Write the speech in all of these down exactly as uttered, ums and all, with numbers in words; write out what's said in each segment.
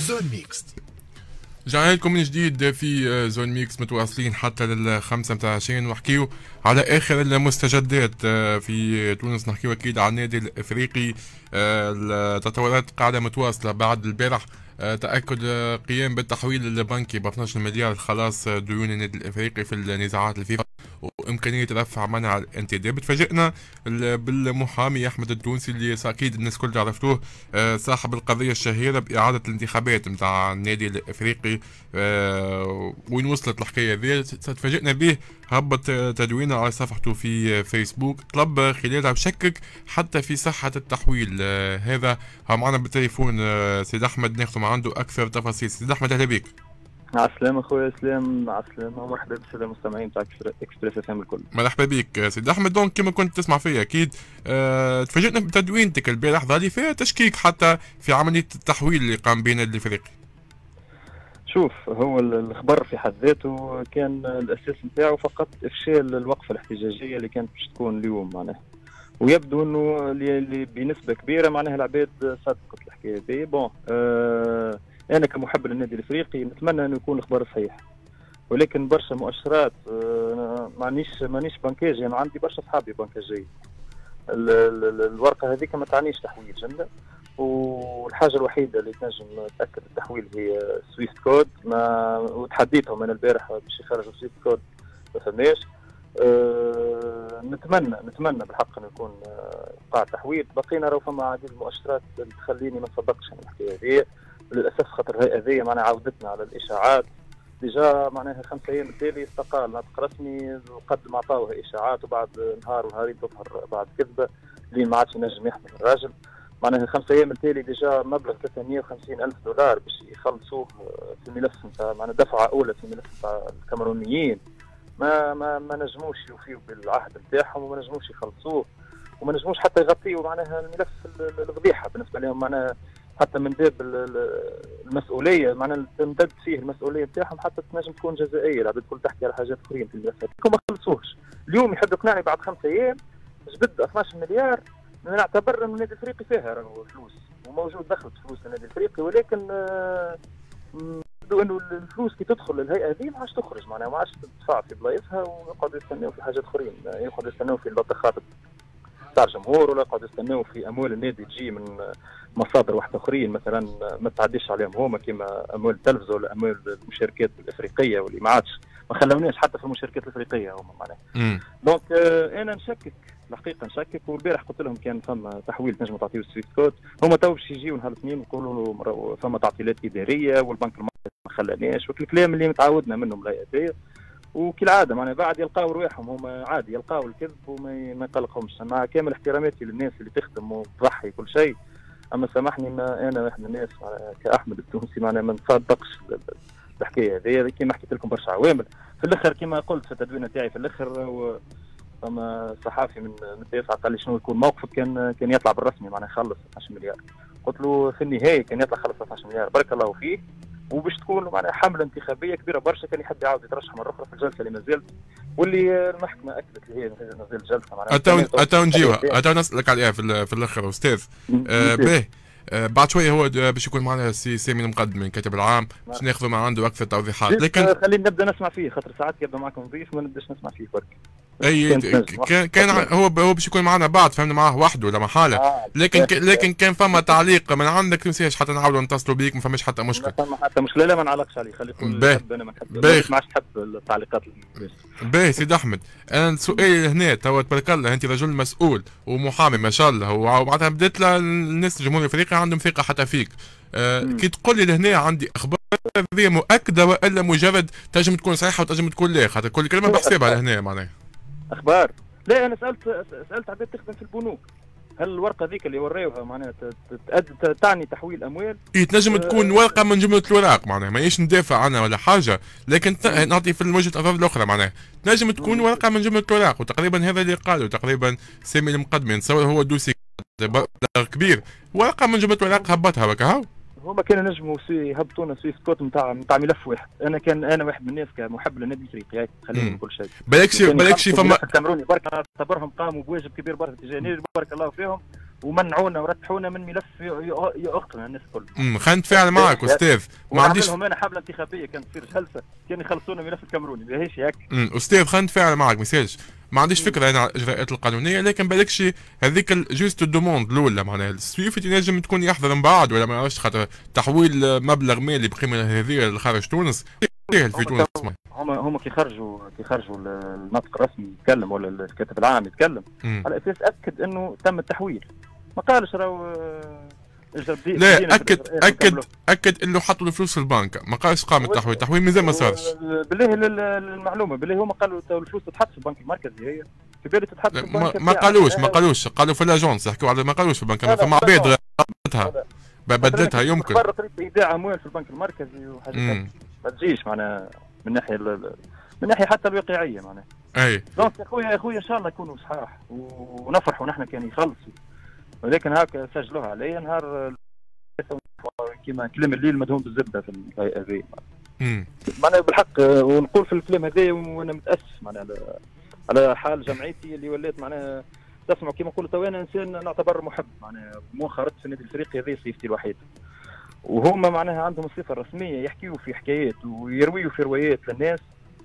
زون ميكس. رجعنا لكم من جديد في زون ميكس، متواصلين حتى للخمسة متاع عشرين ونحكيو على اخر المستجدات في تونس. نحكيو اكيد على النادي الافريقي. التطورات قاعده متواصله بعد البارح تاكد قيام بالتحويل البنكي ب اثناش مليار خلاص ديون النادي الافريقي في النزاعات الفيفا وامكانيه رفع منع الانتداب. تفاجئنا بالمحامي احمد التونسي اللي اكيد الناس كلها عرفتوه، صاحب القضيه الشهيره باعاده الانتخابات نتاع النادي الافريقي. وين وصلت الحكايه ذي؟ تفاجئنا به، هبط تدوينه على صفحته في فيسبوك، طلب خلالها بشكك حتى في صحه التحويل هذا. ها معنا بالتليفون سيد احمد ناخذ من عنده اكثر تفاصيل. سيد احمد اهلا بك. عسلامة اخويا اسلام، عسلامة ومرحبا بالسادة المستمعين تاع اكسبريس اف ام الكل. مرحبا بك سيد احمد. دونك كما كنت تسمع فيا اكيد أه تفاجئنا بتدوينتك البارح، ظهر فيها تشكيك حتى في عملية التحويل اللي قام بين الافريقي. شوف، هو الخبر في حد ذاته كان الاساس نتاعو فقط افشال الوقفة الاحتجاجية اللي كانت باش تكون اليوم معناها، ويبدو انه اللي بنسبة كبيرة معناها العباد صدقت الحكاية دي. بون أه انا كمحب للنادي الافريقي نتمنى انه يكون الخبر صحيح، ولكن برشا مؤشرات مانيش مانيش بنكاجي، انا عندي برشا صحابي بنكاجي. الورقه هذيك ما تعنيش تحويل جنة، والحاجه الوحيده اللي تنجم تاكد التحويل هي سويفت كود. ما وتحديتهم انا البارح باش يخرجوا سويفت كود ما فماش. أه نتمنى نتمنى بالحق انه يكون قاع تحويل. بقينا راهو فما عديد المؤشرات اللي تخليني ما نصدقش الحكايه هذه للاسف، خاطر الهيئه هذه معناها عودتنا على الاشاعات. ديجا معناها خمسة ايام التالي استقال ناطق رسمي قد ما عطاوها اشاعات، وبعد نهار ونهارين تظهر بعد كذبه اللي ما عادش ينجم يحمل الراجل. معناها خمسة ايام التالي ديجا مبلغ ثلاثمئة وخمسين ألف دولار باش يخلصوه في الملف نتاع معناها دفعه اولى في الملف نتاع الكاميرونيين. ما ما ما نجموش يوفيوا بالعهد نتاعهم، وما نجموش يخلصوه، وما نجموش حتى يغطيوا معناها الملف الفضيحه بالنسبه لهم. معناها حتى من باب المسؤوليه معناها تمتد فيه المسؤوليه نتاعهم، حتى تنجم تكون جزائيه. العباد الكل تحكي على حاجات اخرين في الملفات ما خلصوش. اليوم يحب يقنعني بعد خمسة ايام جبد اثناش مليار. نعتبر انه النادي الافريقي فيها راهو فلوس وموجود دخلت فلوس النادي الافريقي، ولكن يبدو انه الفلوس كي تدخل للهيئه هذه ما عادش تخرج، معناها ما عادش تدفع في بلايصها، ويقعدوا يستناو في حاجات اخرين، يقعدوا يستناو في اللطخات تاع الجمهور، ولا يقعدوا يستناو في اموال النادي تجي من مصادر واحده اخرين مثلا ما تعديش عليهم هما، كيما اموال التلفزه ولا اموال المشاركات الافريقيه واللي ما عادش ما خلوناش حتى في المشاركات الافريقيه هما معناها. دونك آه انا نشكك الحقيقه نشكك. والبارح قلت لهم كان فما تحويل تنجموا تعطيو السويفت كود، هما تو باش يجيو نهار الاثنين ويقولوا فما تعطيلات اداريه والبنك المركزي ما خلاناش، والكلام اللي متعودنا منهم الهيئه. وكالعاده معناها بعد يلقاو رواحهم هما عادي يلقاو الكذب وما ما يقلقهمش. مع كامل احتراماتي للناس اللي تخدم وتضحي كل شيء، اما سامحني ما انا واحد من الناس كاحمد التونسي معناها ما نصدقش الحكايه هذه. كيما حكيت لكم برشا عوامل في الاخر، كيما قلت في التدوين تاعي في الاخر. فما صحافي من من التاسعه قال لي شنو يكون موقفك، كان كان يطلع بالرسمي معناها يخلص اثناش مليار. قلت له في النهايه كان يطلع خلص اثناش مليار بارك الله فيه، وباش تكون معناها حمله انتخابيه كبيره برشا. كان يحب يعاود يترشح مره اخرى في الجلسه اللي ما زالت، واللي المحكمه اكدت لي هي ما زالت جلسه معناها. اتاو اتاو نجيوها اتاو نسالك عليها في, في الاخر استاذ. آه باهي آه بعد شويه هو باش يكون معنا سي سامي المقدم الكاتب العام باش ناخذ ما عنده اكثر توضيحات. لكن خلينا نبدا نسمع فيه، خاطر ساعات يبدا معكم ضيف ما نبداش نسمع فيه برك. اي كان كان هو هو باش يكون معنا بعد، فهمنا معاه وحده ولا محاله. آه لكن ك لكن كان فما تعليق من عندك ما تنساش حتى نعاودوا نتصلوا بيك، ما فماش حتى مشكل. ما فما حتى مشكله، لا ما نعلقش عليه، خلي يقول انا ما نحبش ما عادش نحب التعليقات. باهي سيد احمد، انا سؤالي هنا توا تبارك الله انت رجل مسؤول ومحامي ما شاء الله، ومعناتها بدات الناس الجمهور الافريقي عندهم ثقه حتى فيك. أه كي تقول لي لهنا عندي اخبار هذه مؤكده والا مجرد تنجم تكون صحيحه وتنجم تكون لا، خاطر كل كلمه بحسابها لهنا معناها اخبار. لا انا سالت سالت عباد تخدم في البنوك، هل الورقه ذيك اللي وراوها معناها تعني تحويل اموال؟ اي تنجم تكون ورقه من جمله الوراق معناها، ماهيش ندافع عنها ولا حاجه، لكن نعطي في وجهه النظر الاخرى معناها تنجم تكون ورقه من جمله الوراق. وتقريبا هذا اللي قالوا تقريبا سامي المقدم، نتصور هو دوسي كبير، ورقه من جمله الوراق هبطها هكا. هاو هما كانوا نجموا يهبطونا سويفت كود نتاع نتاع ملف واحد. انا كان انا واحد من الناس كمحب للنادي الافريقي خليني كل شيء. بالك شي بالك شي فما الكاميروني برك اعتبرهم قاموا بواجب كبير برك تجاه النادي بارك الله فيهم، ومنعونا ورتحونا من ملف يؤقلنا الناس الكل. امم خلينا نتفاعل معك استاذ. ما عنديش لهم انا حمله انتخابيه كانت تصير جلسه كان يخلصونا ملف الكاميروني ماهيش هيك. امم استاذ خلينا نتفاعل معك مساج. ما عنديش فكره انا على الاجراءات القانونيه لكن بالكش هذيك جوست الدوموند الاولى معناها السويفت ينجم تكون يحضر من بعد ولا ما نعرفش خاطر تحويل مبلغ مالي بقيمه هذه لخارج تونس في تونس. هما هما كي خرجوا كي خرجوا الناطق الرسمي يتكلم ولا الكاتب العام يتكلم مم. على اساس اكد انه تم التحويل ما قالش راهو لا اكد اكد اكد انه حطوا الفلوس في البنك ما قالش قام التحويل التحويل مازال ما صارش. بالله المعلومه بالله هما قالوا الفلوس تتحط في البنك المركزي هي في بالي تتحط في البنك ما قالوش ما قالوش قالوا في الاجونس يحكوا على ما قالوش في البنك فما عباد بدلتها بدلتها يمكن برا طريقه ايداع اموال في البنك المركزي وحاجات ما تجيش معناها من ناحيه من ناحيه حتى الواقعيه معناها. اي دونك يا خويا يا خويا ان شاء الله يكونوا صحاح ونفرحوا نحن كان يخلصوا ولكن هاكا سجلوها عليا نهار كيما كلام الليل مدهون بالزبده في الهيئه هذه. معناها بالحق ونقول في الكلام هذا وانا متاسف معناها على على حال جمعيتي اللي ولات معناها تسمع كيما نقولوا تو انا انسان نعتبر محب معناها مؤخرا في النادي الافريقي هذه صيفتي الوحيده. وهما معناها عندهم الصفه الرسميه يحكيوا في حكايات ويرويوا في روايات للناس.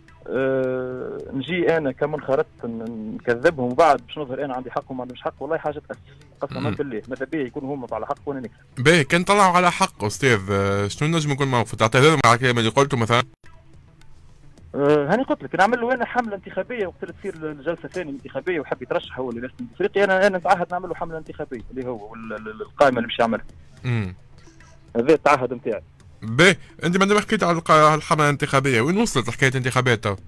أه نجي انا كمنخرط نكذبهم وبعد باش نظهر انا عندي حق وما عندهمش حق والله حاجه تاسف قسما بالله ماذا بيا يكونوا هما على حق وانا نكسب. باهي كان طلعوا على حق استاذ شنو نجم يكون موقف تعتذر مع الكلام اللي قلته مثلا؟ أه هاني قلت لك نعمل له انا حمله انتخابيه وقت اللي تصير الجلسه ثانيه انتخابيه وحب يترشح هو لرئاسه الافريقي انا انا نتعهد نعمل له حمله انتخابيه اللي هو القائمه اللي باش يعملها. امم هذا التعهد نتاعي. باهي انت ما حكيت على الحمله الانتخابيه وين وصلت حكايه الانتخابات تو؟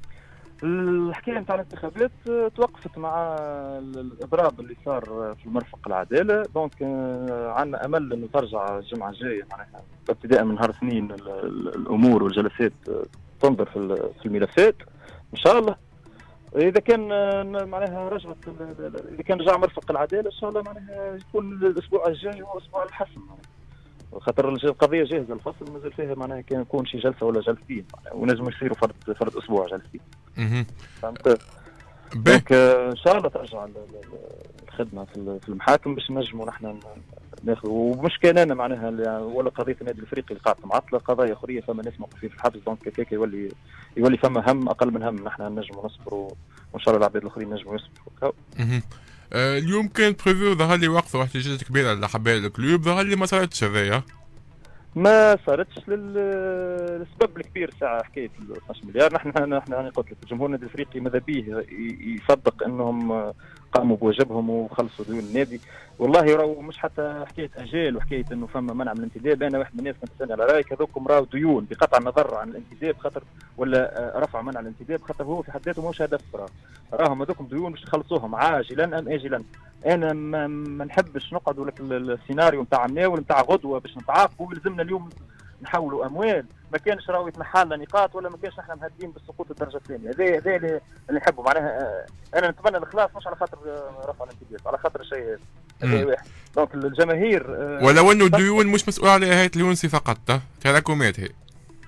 الحكايه نتاع الانتخابات توقفت مع الاضراب اللي صار في المرفق العداله دونك عندنا امل انه ترجع الجمعه الجايه معناها ابتداء من نهار اثنين الامور والجلسات تنظر في في الملفات ان شاء الله. اذا كان معناها رجعت اذا كان رجع مرفق العداله ان شاء الله معناها يكون الاسبوع الجاي هو اسبوع الحسم خاطر القضيه جاهزه الفصل مازال فيها معناها كان يكون شي جلسه ولا جلستين ونجم يصيروا فرد فرد اسبوع جلستين. اها فهمت؟ دونك ان شاء الله ترجع الخدمه في المحاكم باش نجموا نحن ناخذ ومش كان انا معناها ولا قضيه النادي الافريقي اللي قاعده معطله قضايا اخرى فما ناس موقفين في الحبس دونك هكاك يولي يولي فما هم اقل من هم نحن نجموا نصبروا وان شاء الله العباد الاخرين نجموا يصبروا. اها آه اليوم كان بريفيو ظهر لي وقفه واحتجاجات كبيره لحبايب الكلوب ظهر لي ما صارتش هذايا. ما صارتش للسبب الكبير ساعه حكايه ال اثناش مليار نحن نحن انا قلت لك الجمهور النادي الافريقي ماذا بيه يصدق انهم قاموا بواجبهم وخلصوا ديون النادي والله راهو مش حتى حكايه اجال وحكايه انه فما منع من الانتداب انا واحد من الناس كنت نستنى على رايك هذوكم راهو ديون بقطع النظر عن الانتداب خاطر ولا رفع منع الانتداب خاطر هو في حد ذاته ماهوش هدف راه راهم هذوكم ديون باش تخلصوهم عاجلا ام اجلا. انا ما, ما نحبش نقعدوا لك السيناريو نتاع مناول نتاع غدوه باش نتعاقبوا ويلزمنا اليوم نحولوا اموال ما كانش راهو يتنحى لنا نقاط ولا ما كانش نحن مهدين بالسقوط الدرجه الثانيه هذا هذا اللي نحبه معناها انا نتمنى الاخلاص مش على خاطر رفع الانتداب على خاطر الشيء هذا هذا واحد. دونك الجماهير ولو انه الديون مش مسؤول عليها هيئه اليونسي فقط تراكمات هي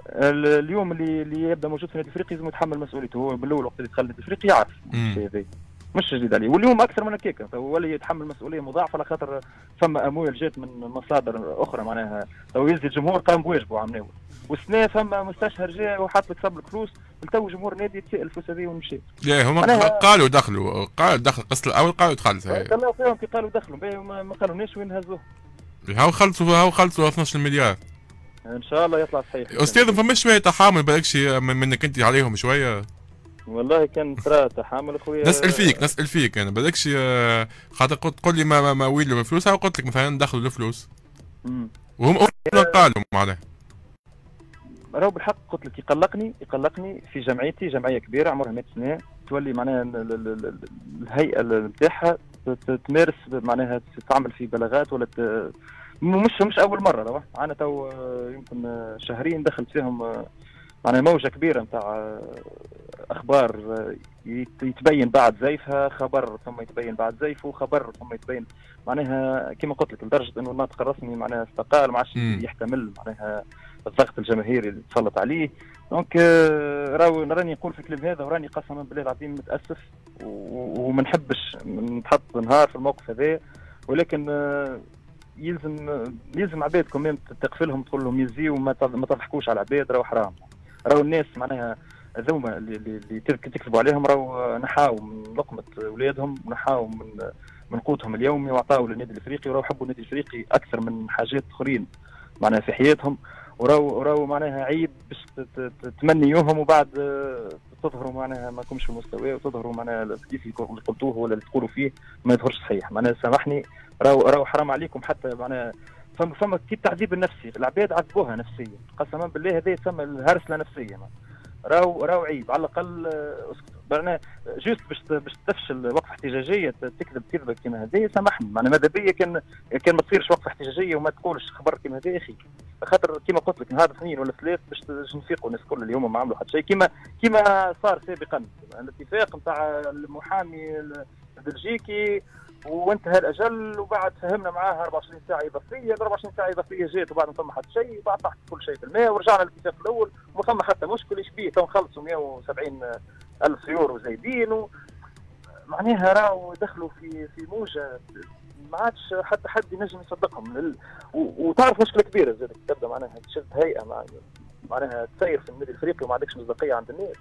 اليوم اللي اللي يبدا موجود في النادي الافريقي لازم يتحمل مسؤوليته هو من الاول وقت اللي دخل النادي الافريقي يعرف الشيء هذا مش جديد عليه واليوم اكثر من هكاك ولي يتحمل مسؤوليه مضاعفه على خاطر فما اموال جات من مصادر اخرى معناها تو يزيد الجمهور قام بواجبه عم ناول والسنه فما مستشهر جاء وحط لك صب الفلوس تو جمهور النادي يتسائل الفلوس هذه ومشي. لا هما قالوا دخلوا قالوا دخل القسط الاول قالوا دخل تمام فيهم كي قالوا دخلوا ما قالوناش وين هزوه. هاو خلصوا هاو خلصوا اثناش مليار ان شاء الله يطلع صحيح. استاذ فما شويه تحامل بالكش منك انت عليهم شويه. والله كان ترى تحامل اخويا نسال فيك نسال فيك انا بالكش خاطر قلت قول لي ما ما وين له الفلوس قلت لك مثلا دخلوا الفلوس وهم قالوا معناها راهو بالحق قلت لك يقلقني يقلقني في جمعيتي جمعيه كبيره عمرها مئة سنه تولي معناها الهيئه نتاعها تمارس معناها تعمل في بلاغات ولا مش مش اول مره راهو انا تو يمكن شهرين دخلت فيهم معناها موجه كبيره نتاع اخبار يتبين بعد زيفها خبر ثم يتبين بعد زيفه خبر ثم يتبين معناها كما قلت لك لدرجه انه الناطق الرسمي معناها استقال ما عادش يحتمل معناها الضغط الجماهيري اللي تسلط عليه. دونك راهو راني نقول في الكلام هذا وراني قسما بالله العظيم متاسف وما نحبش نتحط نهار في الموقف هذا ولكن يلزم يلزم عبادكم كمان تقفلهم تقول لهم يزيوا وما ما تضحكوش على العباد، راهو حرام. راهو الناس معناها هذوما اللي, اللي تكذبوا عليهم راهو نحاوا من لقمه اولادهم ونحاوا من من قوتهم اليومي وعطاوا للنادي الافريقي، وراهو يحبوا النادي الافريقي اكثر من حاجات اخرين معناها في حياتهم، وراهو راهو معناها عيب باش تمنيوهم وبعد تظهروا معناها ما كومش في المستوى وتظهروا معناها كيف اللي قلتوه ولا اللي تقولوا فيه ما يظهرش صحيح. معناها سامحني راهو راهو حرام عليكم، حتى معناها فما فما كيف تعذيب النفسي، العباد عذبوها نفسيا قسما بالله، هذا يسمى الهرسله نفسيا. راهو راهو عيب على الاقل اسكتوا معناها جوست باش باش تفشل وقفه احتجاجيه تكذب كذبه كيما هذه، سامحني معناها ماذا بيا كان كان ما تصيرش وقفه احتجاجيه وما تقولش خبر كيما هذا يا اخي، خاطر كيما قلت لك نهار اثنين ولا ثلاث باش نفيقوا الناس الكل اللي هما ما عملوا حتى شيء، كيما كيما صار سابقا الاتفاق نتاع المحامي البلجيكي وانتهى الاجل، وبعد فهمنا معاه أربعة وعشرين ساعه اضافيه، أربعة وعشرين ساعه اضافيه جات وبعد ما فما حتى شيء، وبعد طاحت كل شيء في الماء ورجعنا للاتفاق الاول وما فما حتى مشكل. ايش بيه تو نخلصوا مئة وسبعين الف يورو زايدين و... معناها راهو دخلوا في في موجه ما عادش حتى حد ينجم يصدقهم لل... و... وتعرف مشكله كبيره زادك تبدا معناها تشد هيئه مع... معناها تسير في النادي الافريقي وما عندكش مصداقيه عند الناس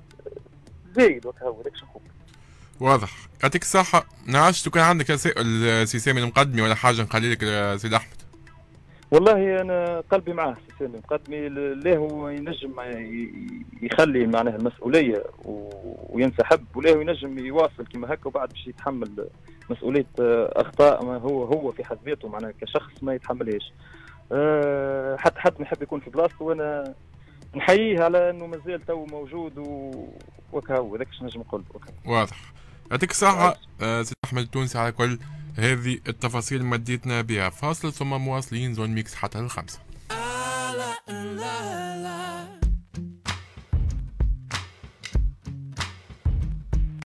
زايد وكهو هذاك شنو. واضح. يعطيك الصحة. نعرفش لو كان عندك رسائل سي سامي المقدمي ولا حاجة نخلي لك سيد أحمد. والله أنا قلبي معاه سي سامي المقدمي، لا هو ينجم يخلي معناها المسؤولية وينسحب، ولا هو ينجم يواصل كما هكا وبعد باش يتحمل مسؤولية أخطاء ما هو هو في حد ذاته معناها كشخص ما يتحملهاش. أه حتى حد ما يحب يكون في بلاصته، وأنا نحييه على أنه مازال تو موجود وكهو هذاك اش نجم نقول. واضح. يعطيك الصحة سيد أحمد التونسي على كل هذه التفاصيل اللي مديتنا بها. فاصل ثم مواصلين زون ميكس حتى الخمسة.